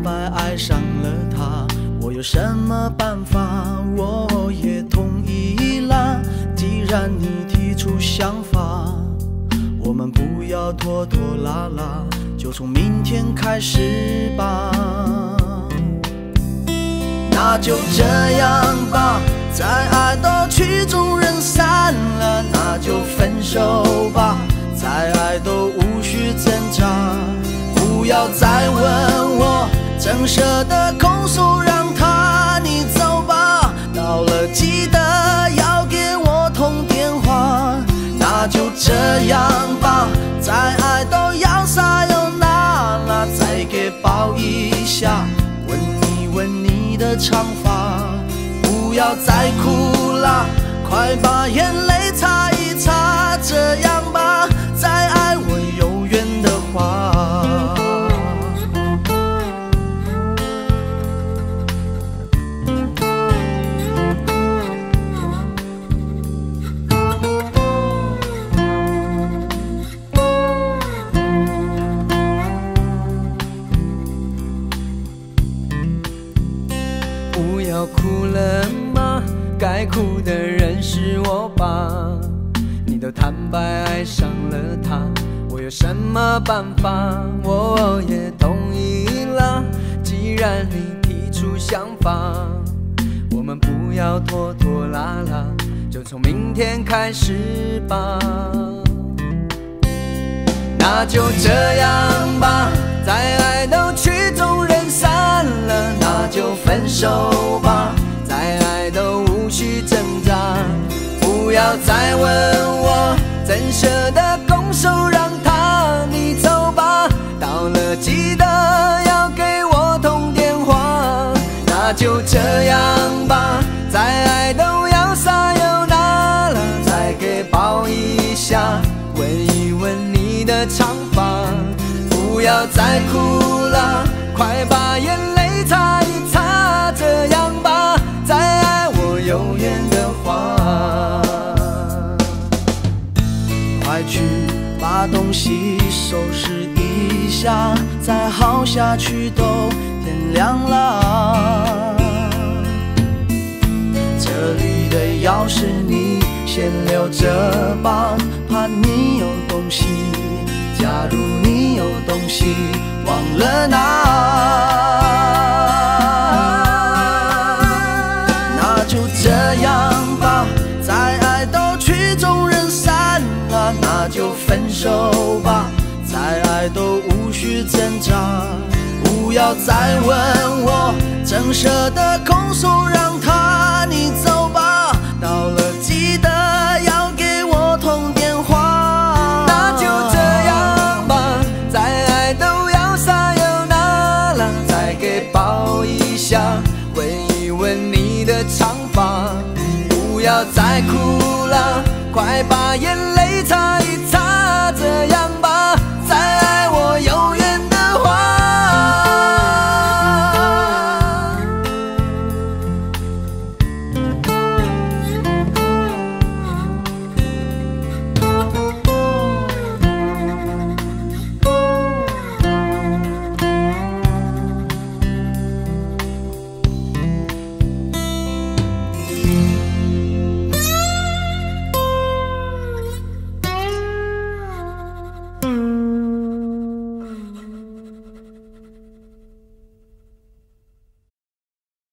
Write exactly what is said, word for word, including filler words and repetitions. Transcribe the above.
白爱上了他，我有什么办法？我也同意啦。既然你提出想法，我们不要拖拖拉拉，就从明天开始吧。那就这样吧，再爱到曲终人散了，那就分手吧，再爱都无需挣扎。不要再问我，真舍得控诉让他你走吧，到了记得要给我通电话。那就这样吧，再爱都要撒又那拉，再给抱一下，吻一吻你的长发。不要再哭啦，快把眼泪擦一擦，这样吧，再爱我有缘的话。 不要哭了吗？该哭的人是我吧。你都坦白爱上了他，我有什么办法？我也同意了。既然你提出想法，我们不要拖拖拉拉，就从明天开始吧。那就这样吧，再爱都曲终人散了，那就分手吧，再爱都无需挣扎。不要再问我，怎舍得拱手让他你走吧，到了记得要给我通电话。那就这样吧，再爱都要撒又那拉，再给抱一下，吻一吻你的长发。不要再哭了，快把眼泪擦一擦，这样吧，再爱我有缘的话。 快去把东西收拾一下，再耗下去都天亮了。这里的钥匙你先留着吧，怕你有东西，假如你有东西忘了拿，那就这样吧，再爱都曲终人散了，那就分手吧，再爱都无需挣扎。不要再问我，真舍得控诉让他你走吧，到了记得要给我通电话。 那就这样吧，再爱都要撒又那拉，再给抱一下，吻一吻你的长发。不要再哭了，快把眼泪